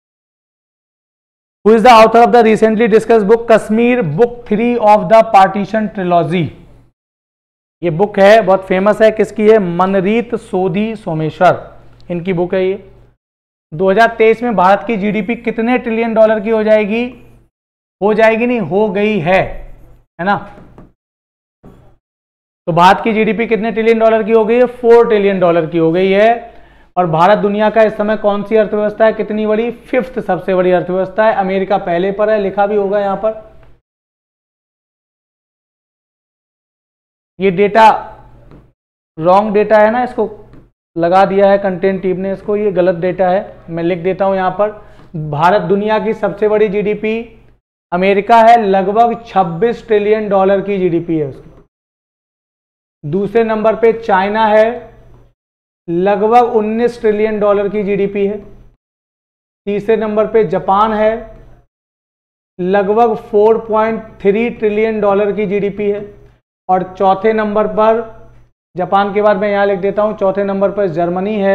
Who is the author of the recently discussed book Kashmir book 3 of the Partition Trilogy। ये बुक है, बहुत फेमस है, किसकी है, मनरीत सोधी सोमेश्वर, इनकी बुक है ये। 2023 में भारत की जीडीपी कितने ट्रिलियन डॉलर की हो जाएगी, हो जाएगी नहीं, हो गई है ना। तो भारत की जीडीपी कितने ट्रिलियन डॉलर की हो गई है, 4 ट्रिलियन डॉलर की हो गई है। और भारत दुनिया का इस समय कौन सी अर्थव्यवस्था है, कितनी बड़ी, 5th सबसे बड़ी अर्थव्यवस्था है। अमेरिका पहले पर है, लिखा भी होगा यहां पर। ये डेटा रॉन्ग डेटा है ना, इसको लगा दिया है कंटेंट टीम ने, इसको ये गलत डेटा है, मैं लिख देता हूं यहां पर। भारत दुनिया की सबसे बड़ी जीडीपी, अमेरिका है, लगभग 26 ट्रिलियन डॉलर की जीडीपी है उसकी। दूसरे नंबर पे चाइना है, लगभग 19 ट्रिलियन डॉलर की जीडीपी है। तीसरे नंबर पे जापान है, लगभग 4.3 ट्रिलियन डॉलर की जीडीपी है। और चौथे नंबर पर, जापान के बाद मैं यहां लिख देता हूं, चौथे नंबर पर जर्मनी है,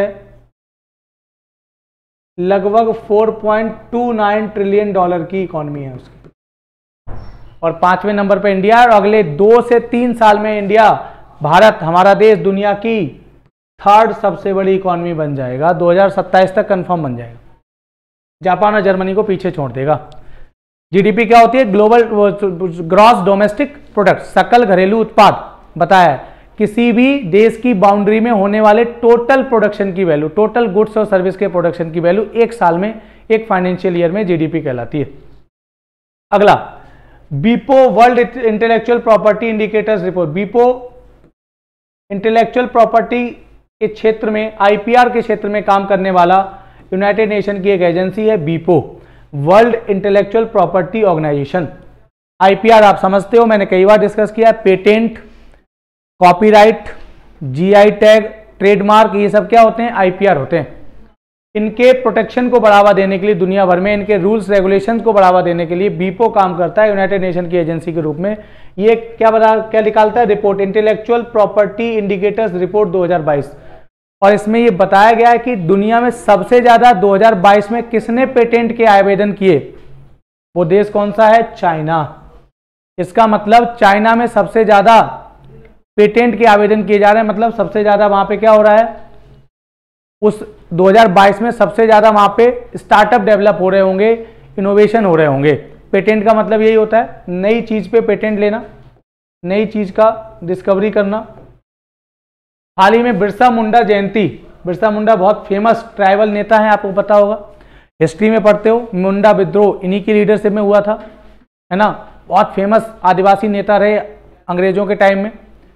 लगभग 4.29 ट्रिलियन डॉलर की इकॉनमी है उसकी। और 5वें नंबर पर इंडिया, और अगले 2 से 3 साल में इंडिया, भारत, हमारा देश दुनिया की 3rd सबसे बड़ी इकॉनमी बन जाएगा। 2027 तक कंफर्म बन जाएगा, जापान और जर्मनी को पीछे छोड़ देगा। जीडीपी क्या होती है, ग्लोबल ग्रॉस डोमेस्टिक प्रोडक्ट, सकल घरेलू उत्पाद। बताया है किसी भी देश की बाउंड्री में होने वाले टोटल प्रोडक्शन की वैल्यू, टोटल गुड्स और सर्विस के प्रोडक्शन की वैल्यू एक साल में, एक फाइनेंशियल ईयर में जीडीपी कहलाती है। अगला, बीपो world intellectual property indicators report. बीपो इंटेलेक्चुअल प्रॉपर्टी के क्षेत्र में, आईपीआर के क्षेत्र में काम करने वाला यूनाइटेड नेशन की एक एजेंसी है बीपो, world intellectual property organization. IPR आप समझते हो, मैंने कई बार डिस्कस किया, patent, copyright, GI tag trademark, ये सब क्या होते हैं? IPR होते हैं। इनके प्रोटेक्शन को बढ़ावा देने के लिए दुनिया भर में इनके रूल्स रेगुलेशंस को बढ़ावा देने के लिए बीपो काम करता है यूनाइटेड नेशन की एजेंसी के रूप में। ये क्या निकालता है? Report, intellectual property indicators report 2022, और इसमें ये बताया गया है कि दुनिया में सबसे ज्यादा 2022 में किसने पेटेंट के आवेदन किए, वो देश कौन सा है? चाइना। इसका मतलब चाइना में सबसे ज्यादा पेटेंट के आवेदन किए जा रहे हैं, मतलब सबसे ज्यादा वहां पे क्या हो रहा है? उस 2022 में सबसे ज्यादा वहां पे स्टार्टअप डेवलप हो रहे होंगे, इनोवेशन हो रहे होंगे। पेटेंट का मतलब यही होता है नई चीज पे पेटेंट लेना, नई चीज का डिस्कवरी करना। हाल ही में बिरसा मुंडा जयंती, बिरसा मुंडा बहुत फेमस ट्राइबल नेता हैं, आपको पता होगा, हिस्ट्री में पढ़ते हो, मुंडा विद्रोह इन्हीं की लीडरशिप में हुआ था, है ना, बहुत फेमस आदिवासी नेता रहे अंग्रेजों के टाइम में।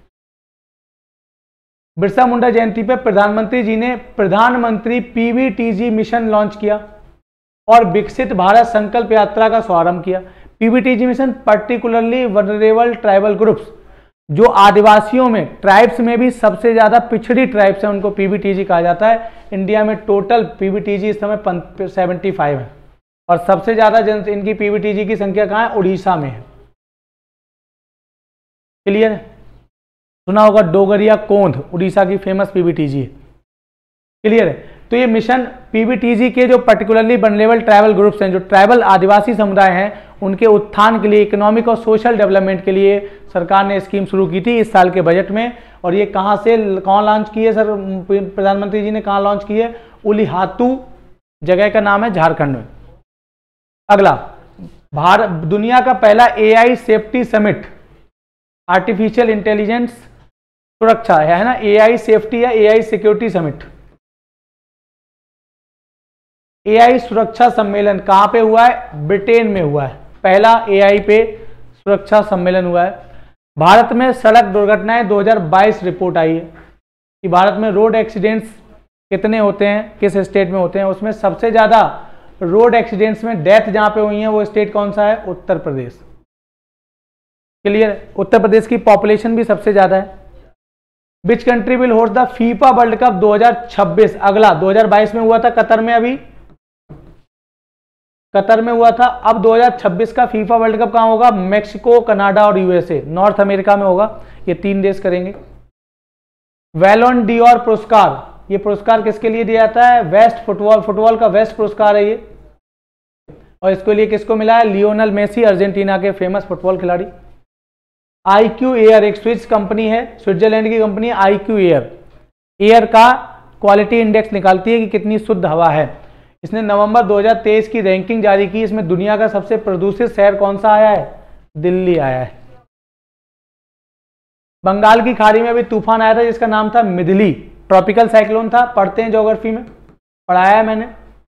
बिरसा मुंडा जयंती पे प्रधानमंत्री जी ने प्रधानमंत्री PVTG मिशन लॉन्च किया और विकसित भारत संकल्प यात्रा का शुभारंभ किया। PVTG mission particularly vulnerable tribal groups, जो आदिवासियों में, ट्राइब्स में भी सबसे ज्यादा पिछड़ी ट्राइब्स है, उनको PVTG कहा जाता है। इंडिया में टोटल PVTG इस समय 75 है, और सबसे ज्यादा इनकी PVTG की संख्या कहाँ है? उड़ीसा में है। क्लियर है? सुना होगा डोगरिया कोंध, उड़ीसा की फेमस PVTG है। क्लियर है? तो ये मिशन PVTG के जो पर्टिकुलरली वनरेबल ट्राइबल ग्रुप्स हैं, जो ट्राइबल आदिवासी समुदाय हैं, उनके उत्थान के लिए, इकोनॉमिक और सोशल डेवलपमेंट के लिए सरकार ने स्कीम शुरू की थी इस साल के बजट में। और ये कहाँ लॉन्च की है सर? प्रधानमंत्री जी ने कहाँ लॉन्च की है? उलिहातू जगह का नाम है, झारखंड में। अगला, भारत दुनिया का पहला AI safety summit, artificial intelligence सुरक्षा है ना, AI सेफ्टी या AI सिक्योरिटी समिट। AI सुरक्षा सम्मेलन कहां पे हुआ है? ब्रिटेन में हुआ है। पहला AI पे सुरक्षा सम्मेलन हुआ है। भारत में सड़क दुर्घटनाएं 2022 रिपोर्ट आई है कि भारत में रोड एक्सीडेंट्स कितने होते हैं, किस स्टेट में होते हैं। उसमें सबसे ज्यादा रोड एक्सीडेंट्स में डेथ जहां पे हुई है, वो स्टेट कौन सा है? उत्तर प्रदेश। क्लियर? उत्तर प्रदेश की पॉपुलेशन भी सबसे ज्यादा है। Which country will host the FIFA world cup 2026? अगला 2022 में हुआ था कतर में, अभी कतर में हुआ था। अब 2026 का फीफा वर्ल्ड कप कहां होगा? मेक्सिको, कनाडा और USA, नॉर्थ अमेरिका में होगा। ये 3 देश करेंगे। वैलोन डियोर पुरस्कार, ये पुरस्कार किसके लिए दिया जाता है? वेस्ट फुटबॉल का वेस्ट पुरस्कार है ये, और इसके लिए किसको मिला है? लियोनल मेसी, अर्जेंटीना के फेमस फुटबॉल खिलाड़ी। IQ एयर एक स्विस कंपनी है, स्विट्जरलैंड की कंपनी IQ एयर का क्वालिटी इंडेक्स निकालती है कि कितनी शुद्ध हवा है। इसने नवंबर 2023 की रैंकिंग जारी की। इसमें दुनिया का सबसे प्रदूषित शहर कौन सा आया है? दिल्ली आया है। बंगाल की खाड़ी में अभी तूफान आया था जिसका नाम था मिधली, ट्रॉपिकल साइक्लोन था, पढ़ते हैं ज्योग्राफी में, पढ़ाया है मैंने।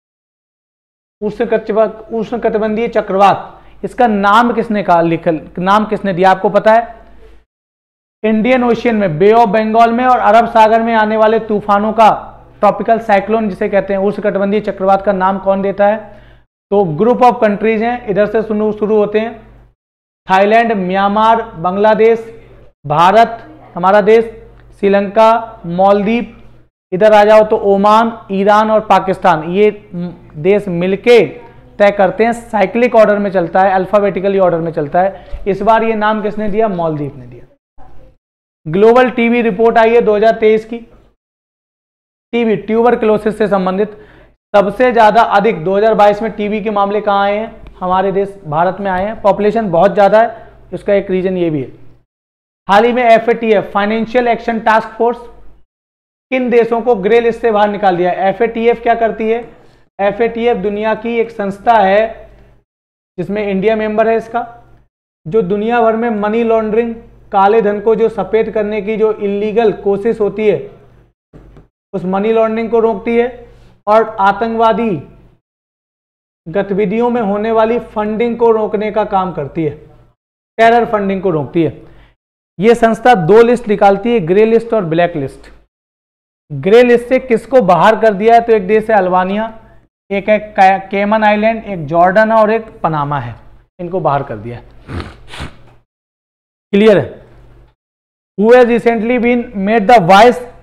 उष्णकटिबंधीय चक्रवात, इसका नाम किसने कहा, नाम किसने दिया, आपको पता है? इंडियन ओशियन में, बे ऑफ बंगाल में और अरब सागर में आने वाले तूफानों का, ट्रॉपिकल साइक्लोन जिसे कहते हैं, उष्णकटिबंधीय चक्रवात का नाम कौन देता है? तो ग्रुप ऑफ कंट्रीज हैं, इधर से शुरू होते हैं। थाईलैंड, म्यांमार, बांग्लादेश, भारत हमारा देश, श्रीलंका, मालदीव, इधर आ जाओ तो ओमान, ईरान और पाकिस्तान, ये देश मिलके तय करते हैं। साइक्लिक ऑर्डर में चलता है, अल्फाबेटिकली ऑर्डर में चलता है। इस बार ये नाम किसने दिया? मालदीव ने दिया। ग्लोबल टीबी रिपोर्ट आई है 2023 की। टीबी, ट्यूबरक्लोसिस से संबंधित सबसे ज्यादा अधिक 2022 में टीबी के मामले कहां आए हैं? हमारे देश भारत में आए हैं। पॉपुलेशन बहुत ज्यादा है, इसका एक रीजन ये भी है। हाल ही में FATF financial action task force किन देशों को ग्रे लिस्ट से बाहर निकाल दिया? FATF क्या करती है? FATF दुनिया की एक संस्था है जिसमें इंडिया मेंबर है इसका, जो दुनिया भर में मनी लॉन्ड्रिंग, काले धन को जो सफेद करने की जो इलीगल कोशिश होती है, उस मनी लॉन्ड्रिंग को रोकती है और आतंकवादी गतिविधियों में होने वाली फंडिंग को रोकने का काम करती है, टेरर फंडिंग को रोकती है। यह संस्था 2 लिस्ट निकालती है, ग्रे लिस्ट और ब्लैक लिस्ट। ग्रे लिस्ट से किसको बाहर कर दिया है? तो एक देश है अल्बानिया, एक है कैमन आइलैंड, एक जॉर्डन और एक पनामा है, इनको बाहर कर दिया है। क्लियर है? Who has recently been made the vice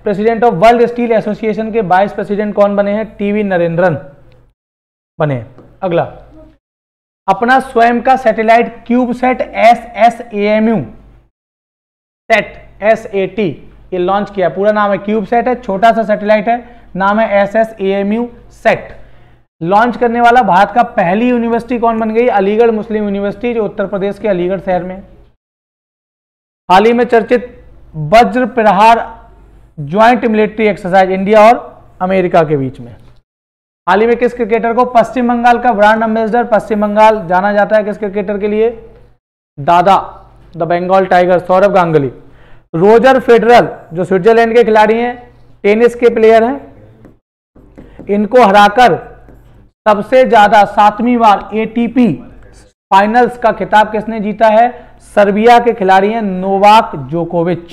president of world steel association के वाइस प्रेसिडेंट कौन बने हैं? टीवी नरेंद्रन बने। अगला, अपना स्वयं का satellite cubesat SSAMU sat SAT ये लॉन्च किया। पूरा नाम है क्यूबसैट है, छोटा सा सैटेलाइट है, नाम है SSAMU सेट। लॉन्च करने वाला भारत का पहली यूनिवर्सिटी कौन बन गई? अलीगढ़ मुस्लिम यूनिवर्सिटी, जो उत्तर प्रदेश के अलीगढ़ शहर में। हाल ही में चर्चित Vajra Prahar joint military exercise India और अमेरिका के बीच में। हाल ही में किस क्रिकेटर को पश्चिम बंगाल का ब्रांड एम्बेसडर पश्चिम बंगाल जाना जाता है? किस क्रिकेटर के लिए? Dada the Bengal tiger Sourav Ganguly. Roger Federer जो स्विट्जरलैंड के खिलाड़ी हैं, टेनिस के प्लेयर हैं, इनको हराकर सबसे ज्यादा 7वीं बार ATP फाइनल्स का खिताब किसने जीता है? सर्बिया के खिलाड़ी हैं नोवाक जोकोविच।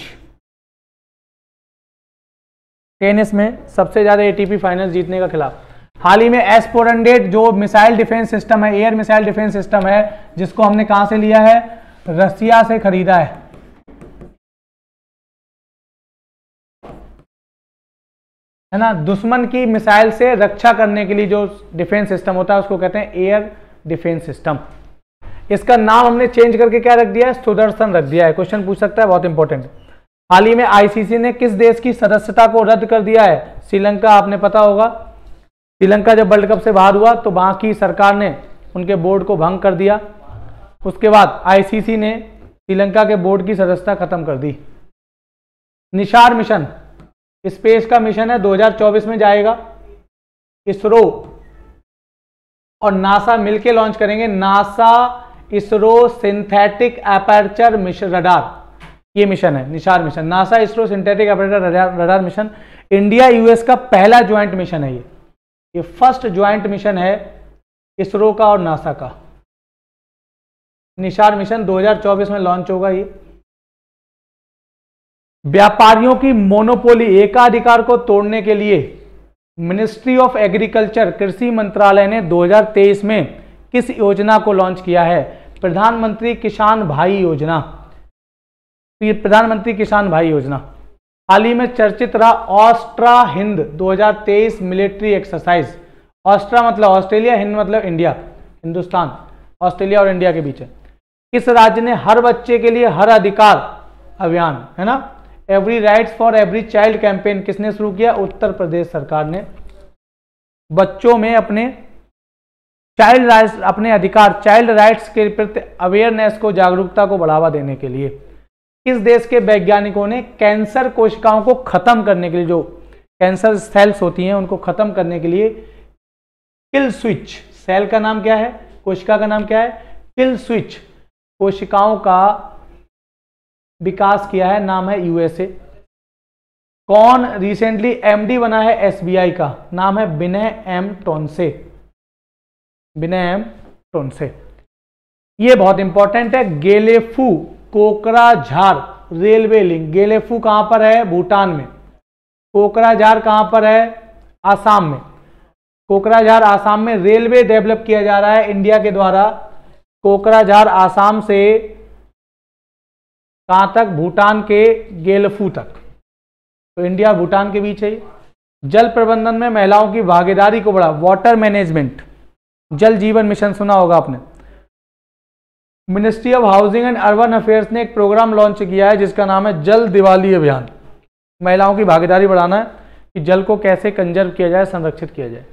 टेनिस में सबसे ज्यादा ATP फाइनल्स जीतने का खिलाफ। हाल ही में S-400 जो मिसाइल डिफेंस सिस्टम है, एयर मिसाइल डिफेंस सिस्टम है, जिसको हमने कहां से लिया है? रसिया से खरीदा है ना। दुश्मन की मिसाइल से रक्षा करने के लिए जो डिफेंस सिस्टम होता है उसको कहते हैं एयर डिफेंस सिस्टम। इसका नाम हमने चेंज करके क्या रख दिया है? सुदर्शन रख दिया है। क्वेश्चन पूछ सकता है, बहुत इंपॉर्टेंट। हाल ही में ICC ने किस देश की सदस्यता को रद्द कर दिया है? श्रीलंका। आपने पता होगा श्रीलंका जब वर्ल्ड कप से बाहर हुआ तो वहां की सरकार ने उनके बोर्ड को भंग कर दिया। उसके बाद ICC ने श्रीलंका के बोर्ड की सदस्यता खत्म कर दी। निशार मिशन स्पेस का मिशन है, 2024 में जाएगा। इसरो और नासा मिलकर लॉन्च करेंगे NASA ISRO synthetic aperture mission radar, ये मिशन है NISAR mission. NASA ISRO synthetic aperture radar mission India US का पहला ज्वाइंट मिशन है। ये फर्स्ट ज्वाइंट मिशन है इसरो का और नासा का। निशार मिशन 2024 में लॉन्च होगा। ये व्यापारियों की मोनोपोली एकाधिकार को तोड़ने के लिए मिनिस्ट्री ऑफ एग्रीकल्चर कृषि मंत्रालय ने 2023 में किस योजना को लॉन्च किया है? प्रधानमंत्री किसान भाई योजना। प्रधानमंत्री किसान भाई योजना। हाल ही में चर्चित रहा Austra Hind 2023 military exercise. Austra मतलब ऑस्ट्रेलिया, हिंद मतलब इंडिया, हिंदुस्तान, ऑस्ट्रेलिया और इंडिया के बीच है। किस राज्य ने हर बच्चे के लिए हर अधिकार अभियान, है ना, every rights for every child campaign किसने शुरू किया? उत्तर प्रदेश सरकार ने। बच्चों में अपने चाइल्ड राइट्स, अपने अधिकार चाइल्ड राइट्स के प्रति अवेयरनेस को, जागरूकता को बढ़ावा देने के लिए किस देश के वैज्ञानिकों ने कैंसर कोशिकाओं को खत्म करने के लिए, जो कैंसर सेल्स होती हैं उनको खत्म करने के लिए किल स्विच, सेल का नाम क्या है, कोशिका का नाम क्या है? किल स्विच कोशिकाओं का विकास किया है, नाम है USA। कौन रिसेंटली MD बना है SBI का? नाम है विनय M टोनसे। विनय M टोनसे। ये बहुत इंपॉर्टेंट है। Gelephu Kokrajhar railway link. गेलेफू कहां पर है? भूटान में। कोकराझार कहां पर है? आसाम में। कोकराझार आसाम में रेलवे डेवलप किया जा रहा है इंडिया के द्वारा। कोकराझार आसाम से कहां तक? भूटान के गेलफू तक। तो इंडिया भूटान के बीच है। जल प्रबंधन में महिलाओं की भागीदारी को बढ़ा, वाटर मैनेजमेंट, जल जीवन मिशन सुना होगा आपने। Ministry of housing and urban affairs ने एक प्रोग्राम लॉन्च किया है जिसका नाम है जल दिवाली अभियान। महिलाओं की भागीदारी बढ़ाना है कि जल को कैसे कंजर्व किया जाए, संरक्षित किया जाए।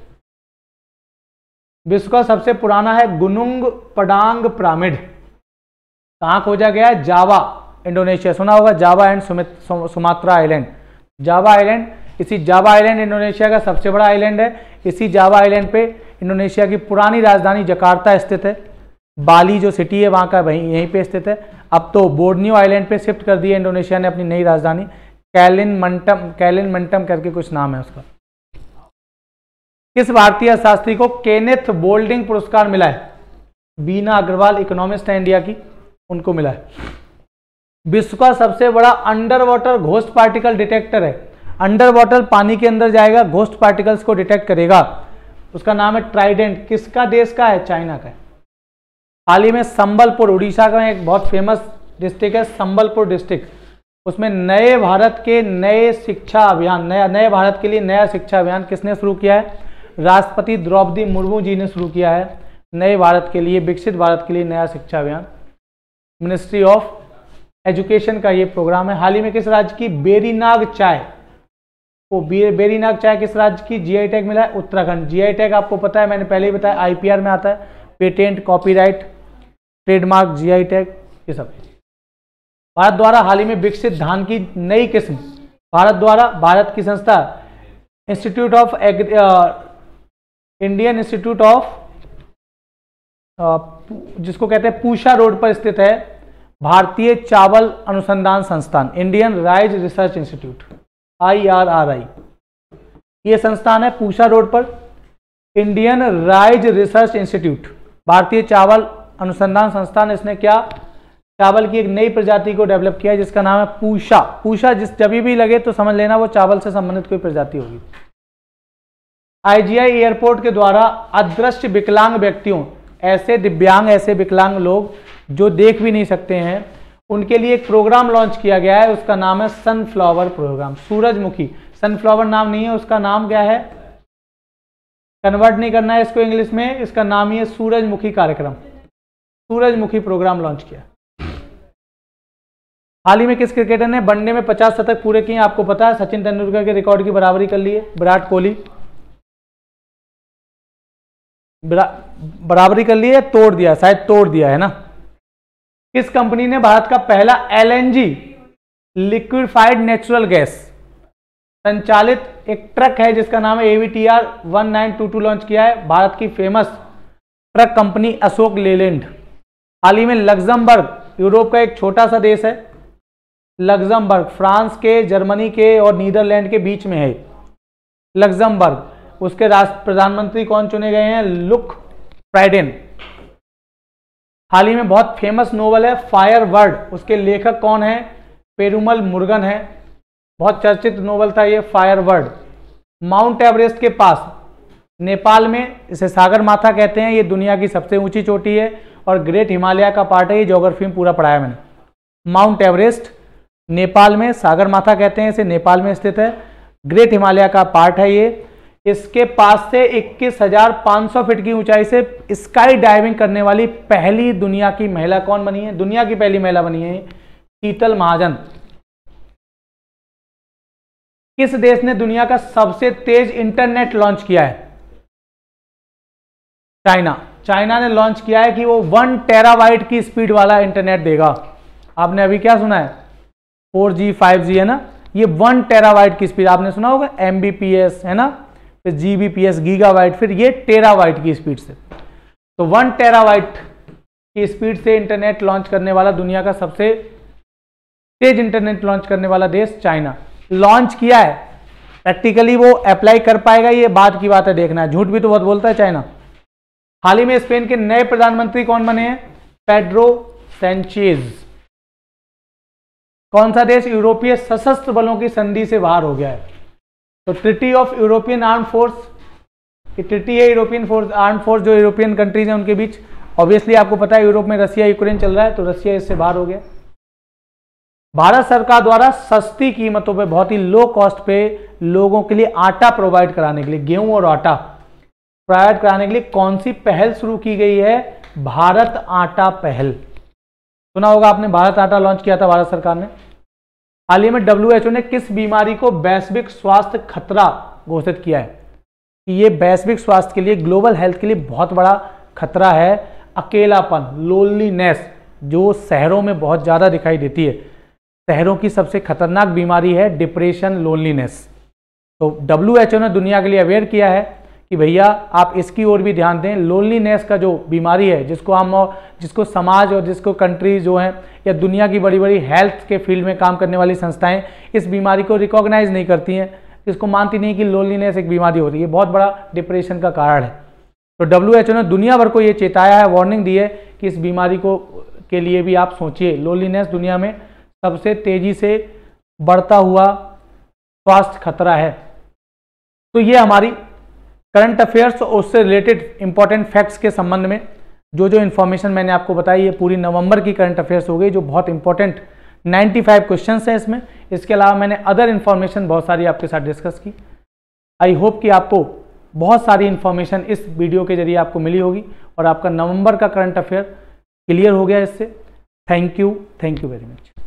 विश्व का सबसे पुराना है गुनुंग पडांग पिरामिड। कहां खोजा गया है? Java, Indonesia. सुना होगा Java and Sumatra island. Java island, इसी जावा आइलैंड इंडोनेशिया का सबसे बड़ा आइलैंड है। इसी जावा आइलैंड पे इंडोनेशिया की पुरानी राजधानी जकार्ता स्थित है। बाली जो सिटी है वहां का वहीं यहीं पे स्थित है। अब तो बोर्नियो आइलैंड पे शिफ्ट कर दी है इंडोनेशिया ने अपनी नई राजधानी। कैलिनमंटम करके कुछ नाम है उसका। किस भारतीय अर्थशास्त्री को केनेथ बोल्डिंग पुरस्कार मिला है? बीना अग्रवाल, इकोनॉमिस्ट है इंडिया की, उनको मिला है। विश्व का सबसे बड़ा under water ghost particle detector है। अंडर वाटर पानी के अंदर जाएगा, घोस्ट पार्टिकल्स को डिटेक्ट करेगा। उसका नाम है ट्राइडेंट। किसका देश का है? चाइना का है। हाल ही में संबलपुर, उड़ीसा का एक बहुत फेमस डिस्ट्रिक्ट है संबलपुर डिस्ट्रिक्ट। उसमें नए भारत के नए शिक्षा अभियान, नए भारत के लिए नया शिक्षा अभियान किसने शुरू किया है? राष्ट्रपति द्रौपदी मुर्मू जी ने शुरू किया है। नए भारत के लिए, विकसित भारत के लिए नया शिक्षा अभियान, मिनिस्ट्री ऑफ एजुकेशन का ये प्रोग्राम है। हाल ही में किस राज्य की बेरीनाग चाय, वो बेरीनाग चाय किस राज्य की जीआई टैग मिला है? उत्तराखंड। जीआई टैग आपको पता है, मैंने पहले ही बताया, आईपीआर में आता है, patent, copyright, trademark, GI tag, ये सब। भारत द्वारा हाल ही में विकसित धान की नई किस्म, भारत द्वारा, भारत की संस्था institute of Indian institute of, जिसको कहते हैं पूषा रोड पर स्थित है भारतीय चावल अनुसंधान संस्थान, Indian rice research institute, IRRI, ये संस्थान है पूषा रोड पर, इंडियन राइस रिसर्च इंस्टीट्यूट, भारतीय चावल अनुसंधान संस्थान। इसने क्या, चावल की एक नई प्रजाति को डेवलप किया है जिसका नाम है पूषा। पूषा जिस जब भी लगे तो समझ लेना वो चावल से संबंधित कोई प्रजाति होगी। IGI एयरपोर्ट के द्वारा अदृश्य विकलांग व्यक्तियों, ऐसे दिव्यांग, ऐसे विकलांग लोग जो देख भी नहीं सकते हैं, उनके लिए एक प्रोग्राम लॉन्च किया गया है, उसका नाम है सनफ्लावर प्रोग्राम, सूरजमुखी। सनफ्लावर नाम नहीं है, उसका नाम क्या है, कन्वर्ट नहीं करना है इसको इंग्लिश में, इसका नाम ही है सूरजमुखी कार्यक्रम, सूरजमुखी प्रोग्राम लॉन्च किया। हाल ही में किस क्रिकेटर ने वनडे में 50 शतक पूरे किए? आपको पता है, सचिन तेंदुलकर के रिकॉर्ड की बराबरी कर ली है विराट कोहली, बराबरी कर ली है, तोड़ दिया, शायद तोड़ दिया है ना। किस कंपनी ने भारत का पहला LNG लिक्विफाइड नेचुरल गैस संचालित एक ट्रक है जिसका नाम है AVTR 1922 लॉन्च किया है? भारत की famous truck company Ashok Leyland. हाल ही में लग्जमबर्ग, यूरोप का एक छोटा सा देश है लग्जमबर्ग, फ्रांस के, जर्मनी के और नीदरलैंड के बीच में है लग्जमबर्ग। उसके राष्ट्र प्रधानमंत्री कौन चुने गए हैं? लुक फ्राइडेन। हाल ही में बहुत फेमस नोवेल है फायर वर्ड, उसके लेखक कौन है? पेरुमल मुरुगन है, बहुत चर्चित नोवेल था ये फायर वर्ड। माउंट एवरेस्ट के पास नेपाल में, इसे सागर माथा कहते हैं, ये दुनिया की सबसे ऊंची चोटी है और ग्रेट हिमालय का पार्ट है, ये ज्योग्राफी में पूरा पढ़ाया मैंने। माउंट एवरेस्ट नेपाल में, सागर माथा कहते हैं इसे, नेपाल में स्थित है, ग्रेट हिमालय का पार्ट है ये। इसके पास से 21,500 फीट की ऊंचाई से स्काई डाइविंग करने वाली पहली दुनिया की महिला कौन बनी है? दुनिया की पहली महिला बनी है शीतल महाजन। किस देश ने दुनिया का सबसे तेज इंटरनेट लॉन्च किया है? चाइना। चाइना ने लॉन्च किया है कि वो 1 टेराबाइट की स्पीड वाला इंटरनेट देगा। आपने अभी क्या सुना है? 4G 5G है ना, ये 1 टेराबाइट की स्पीड, आपने सुना होगा Mbps है ना, फिर Gbps गीगाबाइट, फिर ये टेराबाइट की स्पीड से। तो 1 टेराबाइट की स्पीड से इंटरनेट लॉन्च करने वाला, दुनिया का सबसे तेज इंटरनेट लॉन्च करने वाला देश चाइना। लॉन्च किया है, प्रैक्टिकली वो अप्लाई कर पाएगा ये बाद की बात है, देखना है, झूठ भी तो बहुत बोलता है चाइना। हाल ही में स्पेन के नए प्रधानमंत्री कौन बने हैं? Pedro Sanchez. कौन सा देश यूरोपीय सशस्त्र बलों की संधि से बाहर हो गया है? तो treaty of European arm force, ये ट्रिटी है यूरोपियन फोर्स, आर्म फोर्स जो यूरोपियन कंट्रीज हैं उनके बीच। ऑब्वियसली आपको पता है यूरोप में रशिया यूक्रेन चल रहा है, तो रशिया इससे बाहर हो गया। भारत सरकार द्वारा सस्ती कीमतों पे, बहुत ही लो कॉस्ट पे लोगों के लिए आटा प्रोवाइड कराने के लिए, गेहूं और आटा प्रोवाइड कराने के लिए कौन सी पहल शुरू की गई है? भारत आटा पहल। सुना होगा आपने, भारत आटा लॉन्च किया था भारत सरकार ने। हाल ही में WHO ने किस बीमारी को वैश्विक स्वास्थ्य खतरा घोषित किया है? कि ये वैश्विक स्वास्थ्य के लिए, ग्लोबल हेल्थ के लिए बहुत बड़ा खतरा है। अकेलापन, लोनलीनेस, जो शहरों में बहुत ज़्यादा दिखाई देती है, शहरों की सबसे खतरनाक बीमारी है डिप्रेशन, लोनलीनेस। तो WHO ने दुनिया के लिए अवेयर किया है कि भैया आप इसकी ओर भी ध्यान दें। लोनलीनेस का जो बीमारी है, जिसको समाज और जिसको कंट्री जो हैं या दुनिया की बड़ी बड़ी हेल्थ के फील्ड में काम करने वाली संस्थाएं इस बीमारी को रिकॉग्नाइज नहीं करती हैं, इसको मानती नहीं कि लोनलीनेस एक बीमारी होती है, ये बहुत बड़ा डिप्रेशन का कारण है। तो WHO ने दुनिया भर को ये चेताया है, वार्निंग दी है कि इस बीमारी को के लिए भी आप सोचिए। लोनलीनेस दुनिया में सबसे तेजी से बढ़ता हुआ स्वास्थ्य खतरा है। तो ये हमारी करंट अफेयर्स और उससे रिलेटेड इंपॉर्टेंट फैक्ट्स के संबंध में जो इन्फॉर्मेशन मैंने आपको बताई, ये पूरी नवंबर की करंट अफेयर्स हो गई, जो बहुत इंपॉर्टेंट 95 क्वेश्चंस हैं इसमें। इसके अलावा मैंने अदर इन्फॉर्मेशन बहुत सारी आपके साथ डिस्कस की। आई होप कि आपको बहुत सारी इन्फॉर्मेशन इस वीडियो के जरिए आपको मिली होगी और आपका नवंबर का करंट अफेयर क्लियर हो गया इससे। Thank you very much.